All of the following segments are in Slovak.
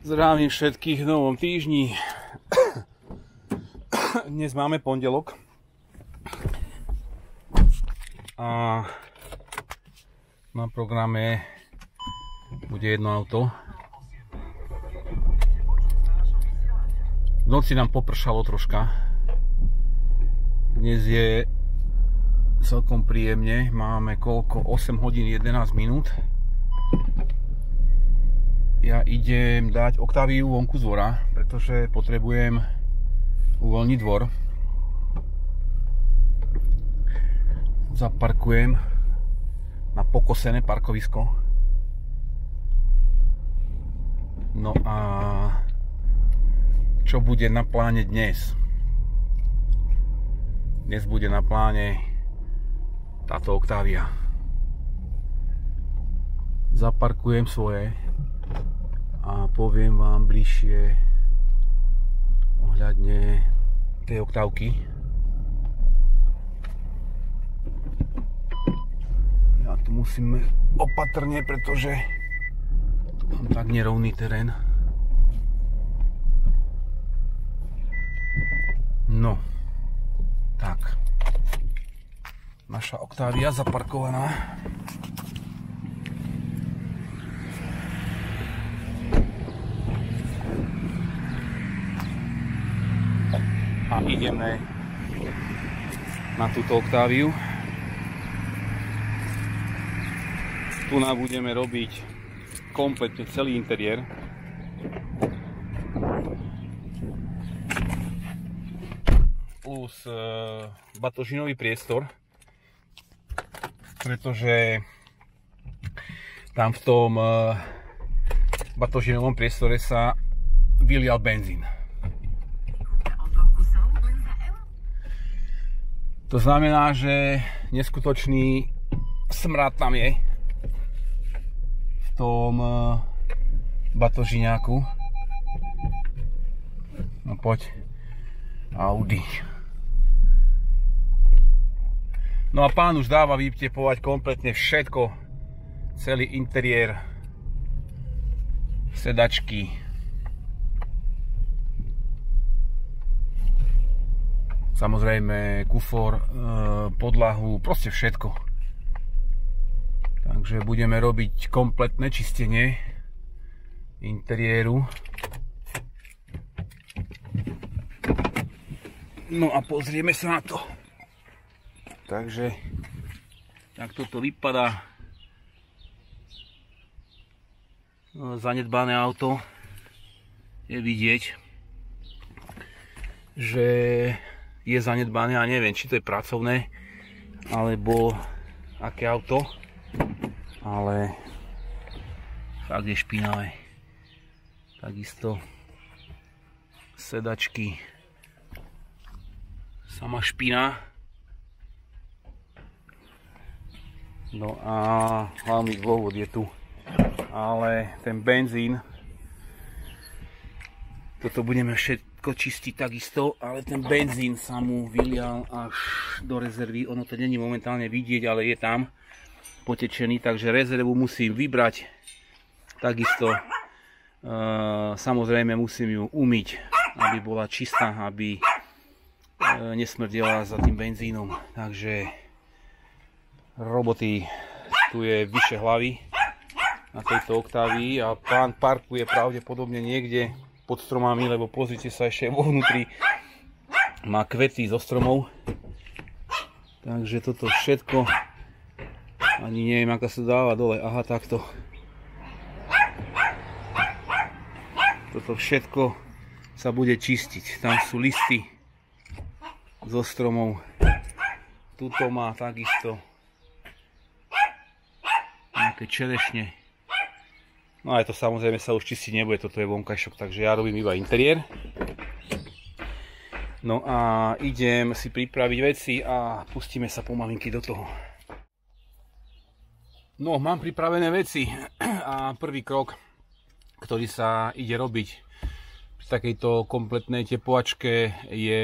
Zdravím všetkých v novom týždni. Dnes máme pondelok. A na programe bude jedno auto. V noci nám popršalo troška. Dnes je celkom príjemne. Máme koľko? 8 hodín 11 minút. Ja idem dať Octaviu vonku z dvora, pretože potrebujem uvoľniť dvor. Zaparkujem na pokosené parkovisko. No a čo bude na pláne dnes? Dnes bude na pláne táto Octavia. Zaparkujem svoje a poviem vám bližšie ohľadne tej Octavky. Ja tu musím opatrne, pretože tu mám tak nerovný terén. No, tak. Naša Octavia zaparkovaná. A ideme na túto Octaviu. Tu nám budeme robiť kompletne celý interiér. Plus batožinový priestor. Pretože tam v tom batožinovom priestore sa vylial benzín. To znamená, že neskutočný smrad tam je v tom batožiňáku. No poď, Audi. No a pán už dáva vytepovať kompletne všetko, celý interiér, sedačky. Samozrejme kufor, podlahu, proste všetko. Takže budeme robiť kompletné čistenie interiéru. No a pozrieme sa na to. Takže takto to vypadá. Zanedbané auto. Je vidieť, že je zanedbané a neviem, či to je pracovné alebo aké auto, ale fakt je špinavé. Takisto sedačky, sama špina. No a hlavný dôvod je tu, ale ten benzín, toto budeme všetko čistiť takisto, ale ten benzín sa mu vylial až do rezervy. Ono to není momentálne vidieť, ale je tam potečený, takže rezervu musím vybrať. Takisto samozrejme musím ju umyť, aby bola čistá, aby nesmrdela za tým benzínom. Takže roboty tu je vyše hlavy na tejto Octavii a pán parkuje pravdepodobne niekde pod stromami, lebo pozrite sa, ešte vo vnútri má kvety zo stromov. Takže toto všetko, ani neviem, ako sa dáva dole. Aha, takto. Toto všetko sa bude čistiť. Tam sú listy zo stromov. Tuto má takisto nejaké čerešne. No ale to samozrejme sa už čistiť nebude, toto je vonkajšok, takže ja robím iba interiér. No a idem si pripraviť veci a pustíme sa pomalinky do toho. No, mám pripravené veci a prvý krok, ktorý sa ide robiť pri takejto kompletnej tepovačke, je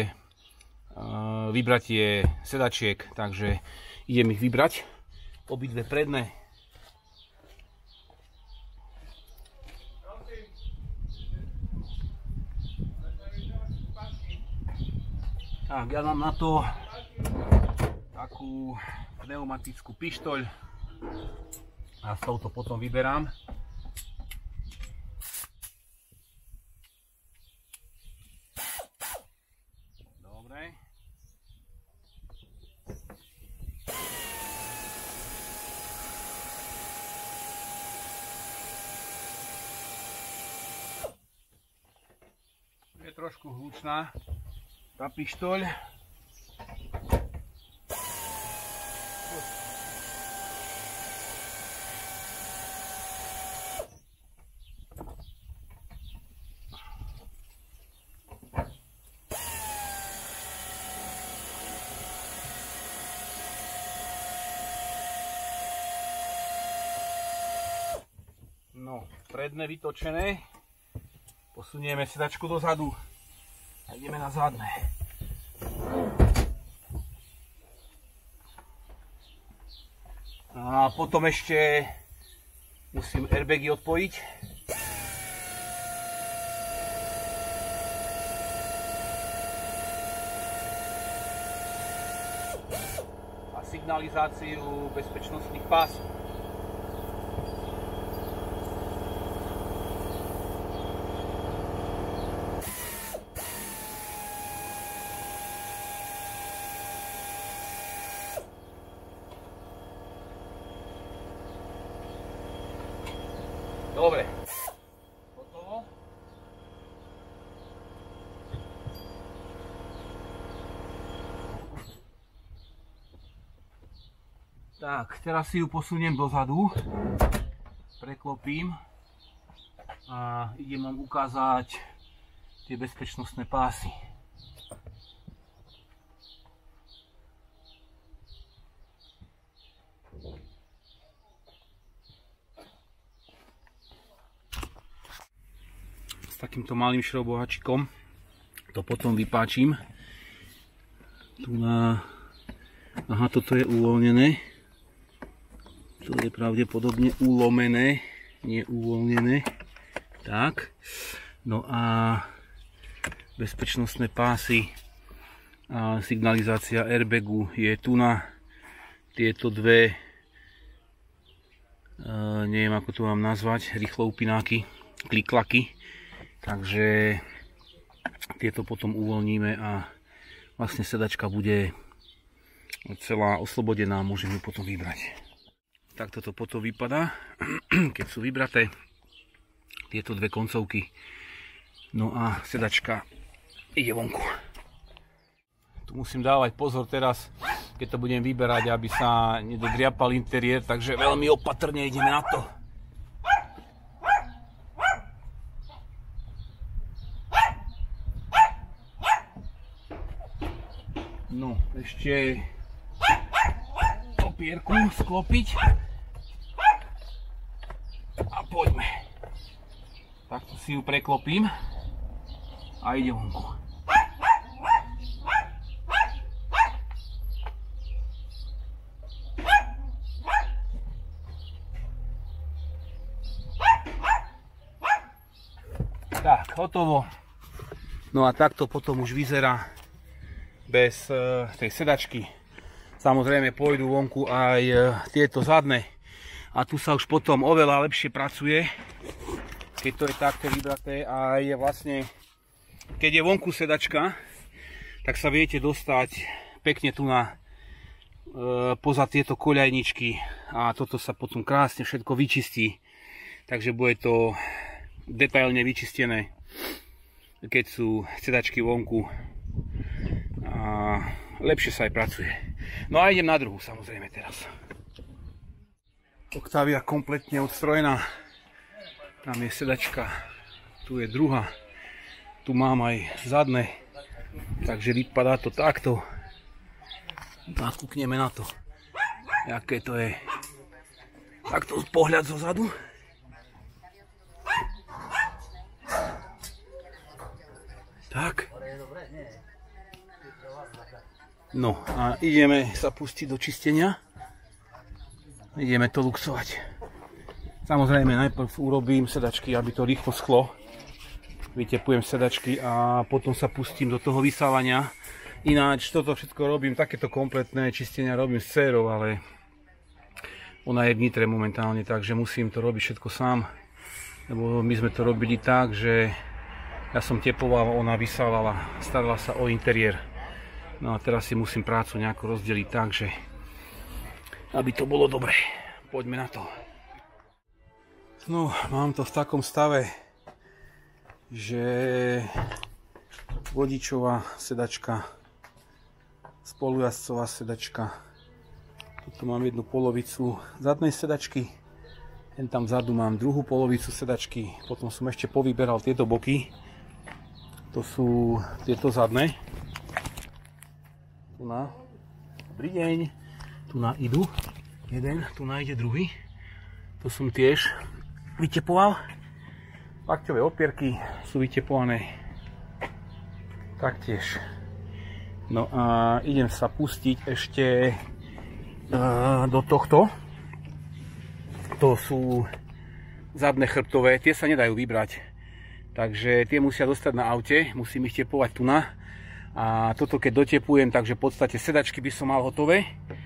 vybratie sedačiek, takže idem ich vybrať, obidve predné. Tak, ja mám na to takú pneumatickú pištoľ a s touto potom vyberám. Dobre. Je trošku hlučná tá pištoľ. No, predné vytočené. Posunieme sedačku dozadu a ideme na zadné. A potom ešte musím airbagy odpojiť. A signalizáciu bezpečnostných pásov. Dobre, hotovo. Tak, teraz si ju posuniem dozadu, preklopím a idem vám ukázať tie bezpečnostné pásy. S takýmto malým šrobovačikom to potom vypáčim. Tu na... Aha, toto je uvoľnené. To je pravdepodobne ulomené, nie uvoľnené. Tak. No a bezpečnostné pásy a signalizácia airbagu je tu na tieto dve, neviem ako to mám nazvať, rýchloupináky, kliklaky. Takže tieto potom uvoľníme a vlastne sedačka bude celá oslobodená, môžem ju potom vybrať. Takto to potom vypadá, keď sú vybraté tieto dve koncovky. No a sedačka ide vonku. Tu musím dávať pozor teraz, keď to budem vyberať, aby sa nedodriapal interiér, takže veľmi opatrne ideme na to. No, ešte opierku sklopiť a poďme. Takto si ju preklopím a ide vonku. Tak, hotovo. No a takto potom už vyzerá bez tej sedačky. Samozrejme pôjdu vonku aj tieto zadné. A tu sa už potom oveľa lepšie pracuje, keď to je takto vybraté. A je vlastne, keď je vonku sedačka, tak sa viete dostať pekne tu na poza tieto koľajničky. A toto sa potom krásne všetko vyčistí. Takže bude to detailne vyčistené, keď sú sedačky vonku. A lepšie sa aj pracuje. No a idem na druhú samozrejme teraz. Octavia kompletne odstrojená. Tam je sedačka, tu je druhá. Tu mám aj zadné. Takže vypadá to takto. A kúkneme na to, aké to je. Takto pohľad zo zadu. Tak. No a ideme sa pustiť do čistenia. Ideme to luxovať. Samozrejme najprv urobím sedačky, aby to rýchlo schlo. Vytepujem sedačky a potom sa pustím do toho vysávania. Ináč toto všetko robím, takéto kompletné čistenia robím s dcérou, ale ona je v Nitre momentálne, takže musím to robiť všetko sám. Lebo my sme to robili tak, že ja som tepoval, ona vysávala, starala sa o interiér. No a teraz si musím prácu nejako rozdeliť tak, že aby to bolo dobre. Poďme na to. No, mám to v takom stave, že vodičová sedačka, spolujazdcová sedačka, tu mám jednu polovicu zadnej sedačky, len tam vzadu mám druhú polovicu sedačky, potom som ešte povyberal tieto boky, to sú tieto zadné. Tu na, dobrý deň, tu na idú jeden, tu na ide druhý, to som tiež vytepoval. Lakťové opierky sú vytepované taktiež. No a idem sa pustiť ešte do tohto. To sú zadné chrbtové, tie sa nedajú vybrať. Takže tie musia dostať na aute, musím ich tepovať tu na. A toto keď dotepujem, takže v podstate sedačky by som mal hotové.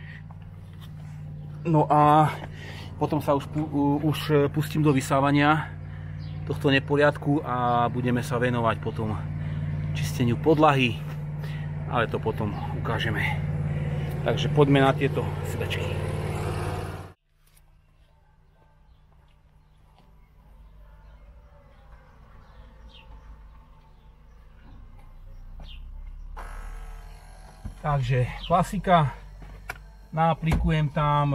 No a potom sa už pustím do vysávania tohto neporiadku a budeme sa venovať potom čisteniu podlahy, ale to potom ukážeme. Takže poďme na tieto sedačky. Takže klasika, naaplikujem tam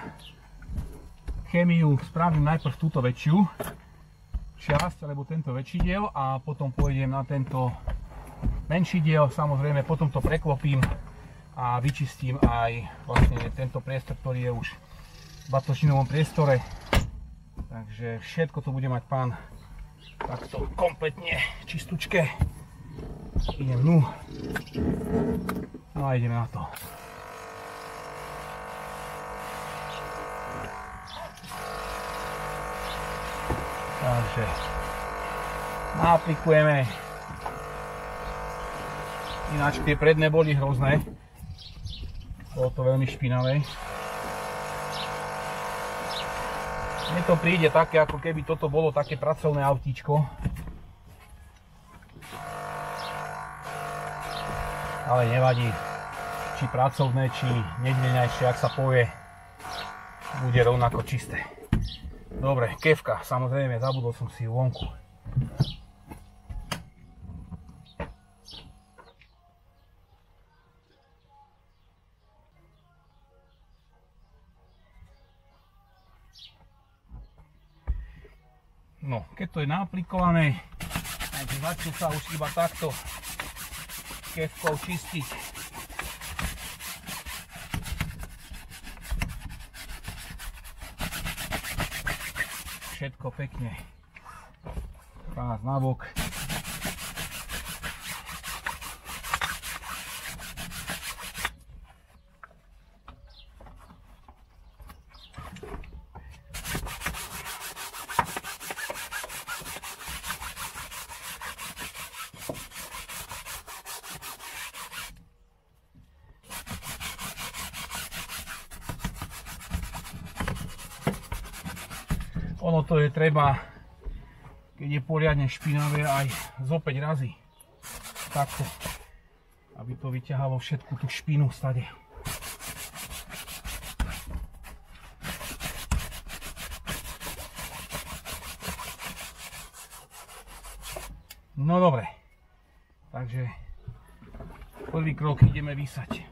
chémiu, spravím najprv túto väčšiu časť, alebo tento väčší diel a potom pôjdem na tento menší diel, samozrejme potom to preklopím a vyčistím aj vlastne tento priestor, ktorý je už v batožinovom priestore. Takže všetko to bude mať pán takto kompletne čistúčke. Idem dnu. No a ideme na to. Takže naaplikujeme. Ináč tie predné boli hrozné. Bolo to veľmi špinavé. Mne to príde také, ako keby toto bolo také pracovné autíčko. Ale nevadí, či pracovné, či nedňajšie, ak sa povie, bude rovnako čisté. Dobre, kefka, samozrejme, zabudol som si ju vonku. No, keď to je naaplikované, takže začne sa už iba takto kefkou čistiť. Všetko pekne. Pás na bok. Ono to je treba, keď je poriadne špinavé, aj zo 5 razy. Takto, aby to vyťahalo všetku tú špinu stade. No dobre, takže prvý krok ideme vysať.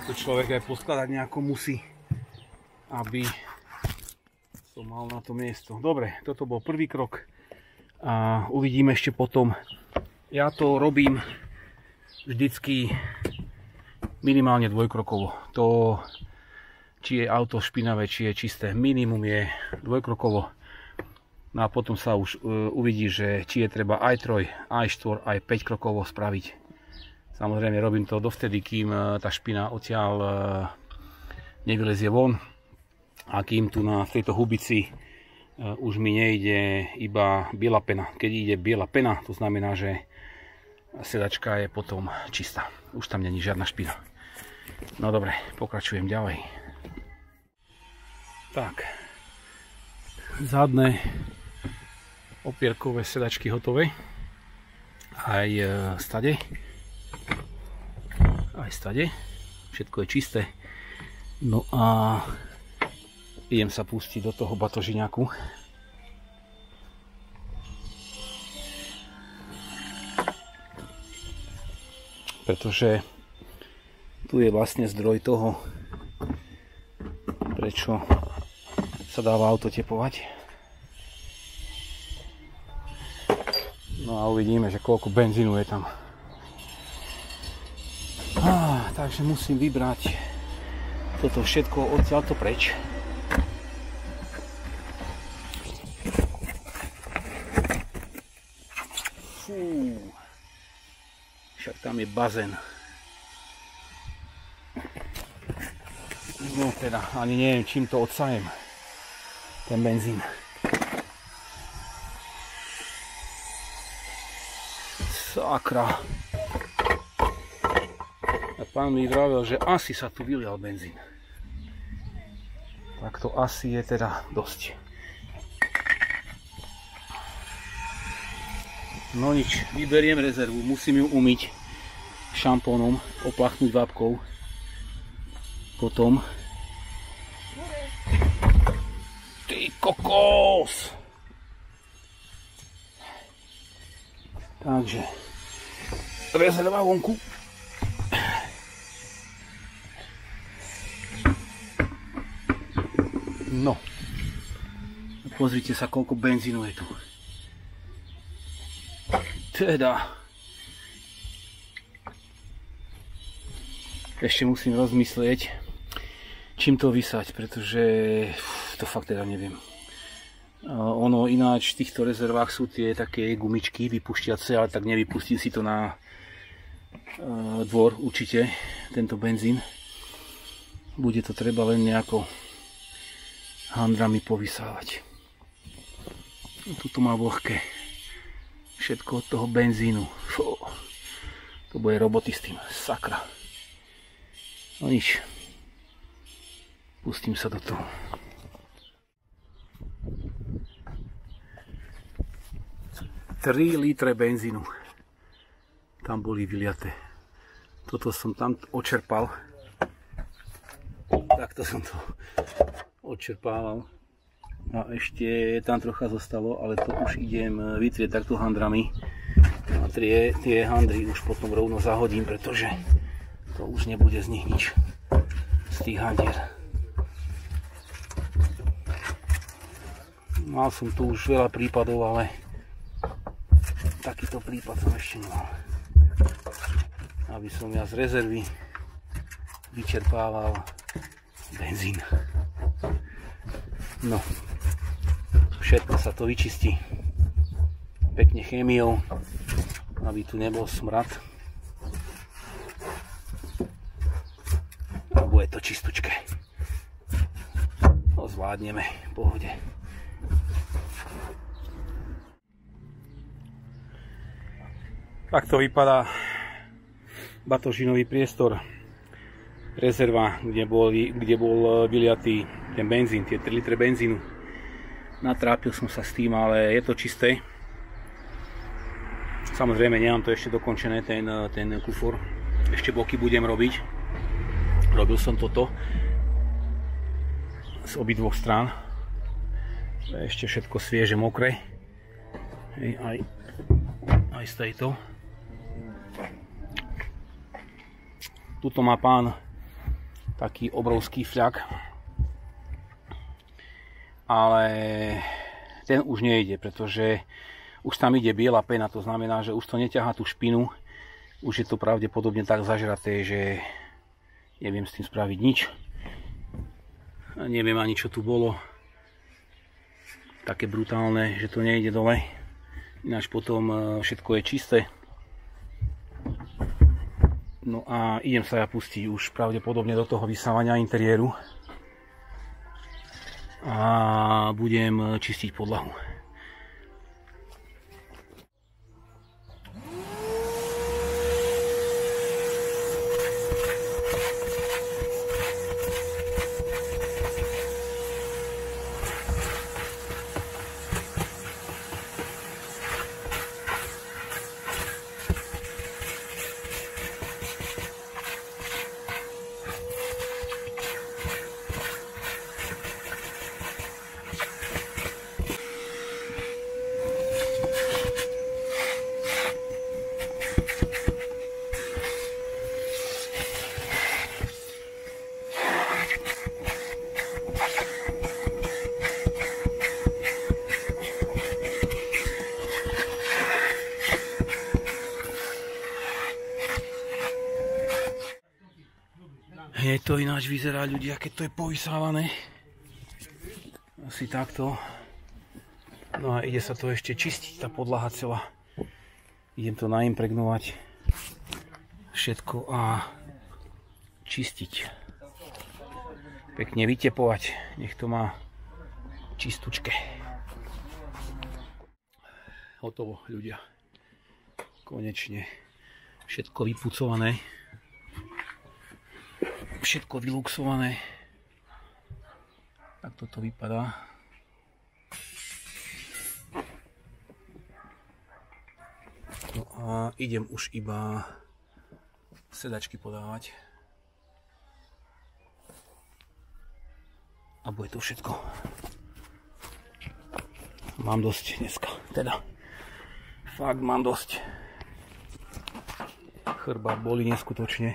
to človek aj poskladať nejako musí, aby som mal na to miesto. Dobre, toto bol prvý krok a uvidíme ešte potom. Ja to robím vždycky minimálne dvojkrokovo. To, či je auto špinavé, či je čisté, minimum je dvojkrokovo. No a potom sa už uvidí, že či je treba aj 3, aj 4, aj 5 krokovo spraviť. Samozrejme robím to dovtedy, kým tá špina odtiaľ nevylezie von. A kým tu v tejto hubici už mi nejde iba biela pena. Keď ide biela pena, to znamená, že sedačka je potom čistá. Už tam není žiadna špina. No dobre, pokračujem ďalej. Tak, zadné opierkové sedačky hotové. Aj stade. Aj stade. Všetko je čisté. No a idem sa pustiť do toho batožiňaku. Pretože tu je vlastne zdroj toho, prečo sa dáva auto tepovať. No a uvidíme, že koľko benzínu je tam. Takže musím vybrať toto všetko odtiaľto preč. Však tam je bazén. No teda, ani neviem, čím to odsajem. Ten benzín. Sakra. A pán mi vravel, že asi sa tu vylial benzín. Tak to asi je teda dosť. No nič, vyberiem rezervu, musím ju umyť šampónom, oplachnúť vápkou. Potom... Ty kokos! Takže... rezerva vonku. No. Pozrite sa, koľko benzínu je tu. Teda. Ešte musím rozmyslieť, čím to vysať, pretože to fakt teda neviem. Ono ináč v týchto rezervách sú tie také gumičky vypuštiace, ale tak nevypustím si to na dvor určite, tento benzín. Bude to treba len nejako handrami povysávať. Tuto má vlhké. Všetko od toho benzínu. Fú, to bude roboty s tým. Sakra. No nič. Pustím sa do toho. Tri litre benzínu tam boli vyliaté. Toto som tam očerpal. Takto som to odčerpával. A ešte tam trocha zostalo, ale to už idem vytrieť takto handrami. A tie handry už potom rovno zahodím, pretože to už nebude z nich nič. Z tých handier. Mal som tu už veľa prípadov, ale takýto prípad som ešte nemal. Aby som ja z rezervy vyčerpával benzín. No. Všetko sa to vyčistí pekne chémiou, aby tu nebol smrad. A bude to čistúčke. To zvládneme v pohode. Takto vypadá batožinový priestor. Rezerva, kde bol vyliatý ten benzín, tie 3 litre benzínu. Natrápil som sa s tým, ale je to čisté. Samozrejme, nemám to ešte dokončené, ten kufor. Ešte boky budem robiť. Robil som toto z obidvoch strán. Ešte všetko svieže, mokré. Hej, aj z tejto. Tuto má pán taký obrovský fľak. Ale ten už nejde, pretože už tam ide biela pena, to znamená, že už to neťahá tú špinu. Už je to pravdepodobne tak zažraté, že neviem s tým spraviť nič. Neviem ani, čo tu bolo. Také brutálne, že to nejde dole. Ináč potom všetko je čisté. No a idem sa ja pustiť už pravdepodobne do toho vysávania interiéru. A budem čistiť podlahu. Hneď to ináč vyzerá, ľudia, keď to je povysávané. Asi takto. No a ide sa to ešte čistiť, tá podlaha celá. Idem to naimpregnovať všetko a čistiť. Pekne vytepovať, nech to má čistúčke. Hotovo, ľudia. Konečne všetko vypucované. Všetko vyluxované. Tak toto vypadá. No a idem už iba sedačky podávať. A bude to všetko. Mám dosť dneska. Teda. Fakt mám dosť. Chrbát bolí neskutočne.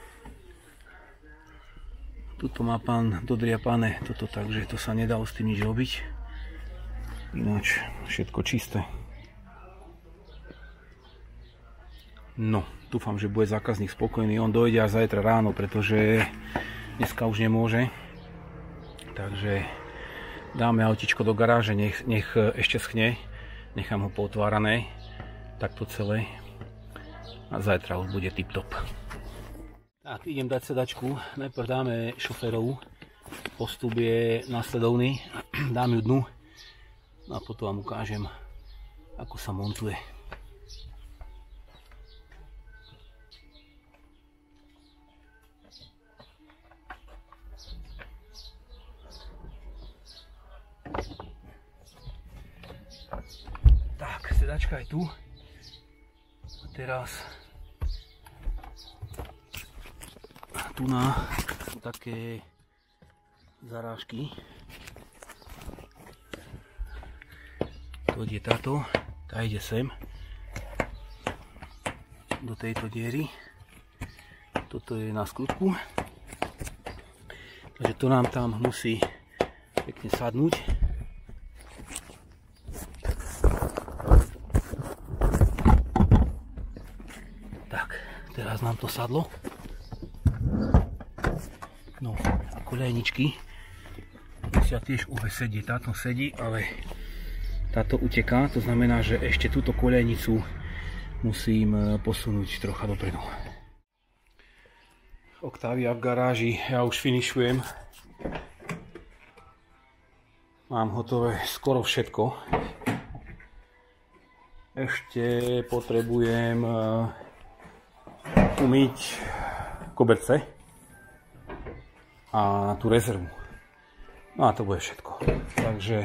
Tuto má pán dodriapané toto, takže to sa nedalo s tým nič robiť. Ináč všetko čisté. No, dúfam, že bude zákazník spokojný. On dojde až zajtra ráno, pretože dneska už nemôže. Takže dáme autičko do garáže, nech ešte schne. Nechám ho pootvárané. Takto celé. A zajtra už bude tip top. Tak, idem dať sedačku. Najprv dáme šoférovú. Postup je následovný. Dám ju dnu. A potom vám ukážem, ako sa montuje. Tak, sedačka je tu. A teraz tu sú také zarážky. To ide táto, tá ide sem do tejto diery. Toto je na skutku. Takže to nám tam musí pekne sadnúť. Tak, teraz nám to sadlo. No a kolejničky musia tiež sedieť. Táto sedí, ale táto uteká. To znamená, že ešte túto kolejnicu musím posunúť trocha dopredu. Octavia v garáži, ja už finišujem. Mám hotové skoro všetko. Ešte potrebujem umyť koberce a tú rezervu. No a to bude všetko. Takže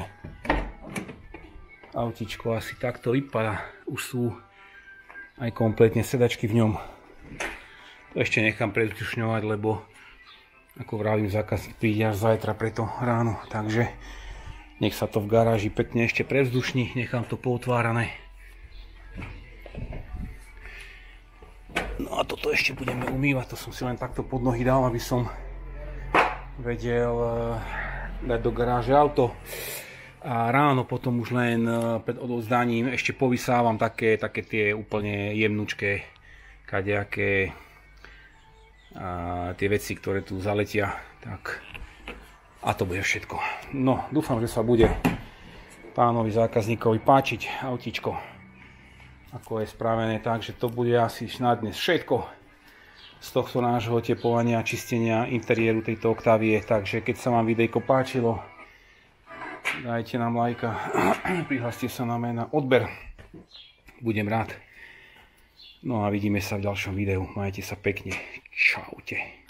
autičko asi takto vypadá. Už sú aj kompletne sedačky v ňom. To ešte nechám prevzdušňovať, lebo ako vravím, zákazník príde až zajtra preto ráno. Takže nech sa to v garáži pekne ešte prevzdušní. Nechám to pootvárané. No a toto ešte budeme umývať. To som si len takto pod nohy dal, aby som vedel dať do garáže auto. A ráno potom už len pred odovzdaním ešte povysávam také tie úplne jemnučké kadejaké tie veci, ktoré tu zaletia. Tak. A to bude všetko. No, dúfam, že sa bude pánovi zákazníkovi páčiť autíčko, ako je spravené, takže to bude asi na dnes všetko z tohto nášho oteplovania a čistenia interiéru tejto Octavie. Takže keď sa vám videjko páčilo, dajte nám lajka, prihláste sa na mňa na odber, budem rád. No a vidíme sa v ďalšom videu, majte sa pekne, čaute.